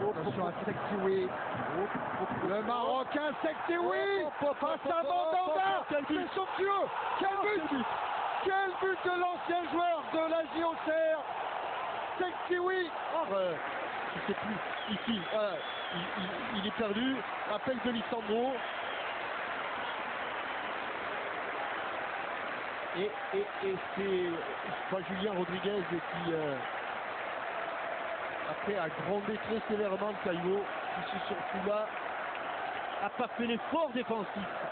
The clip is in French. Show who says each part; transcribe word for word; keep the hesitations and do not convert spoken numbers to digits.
Speaker 1: Attention à Sektiwi. Le Marocain Sektiwi face à Mandanda. C'est somptueux. Quel but! Quel but de l'ancien joueur de la J O C R, Sektiwi.
Speaker 2: Euh, je sais plus. Ici, voilà. il, il, il est perdu. Appel de Lissandro. Et, et, et c'est, je crois, Julien Rodriguez qui, euh, après, a grondé très sévèrement Caillot, qui se surtout là, a pas fait l'effort défensif.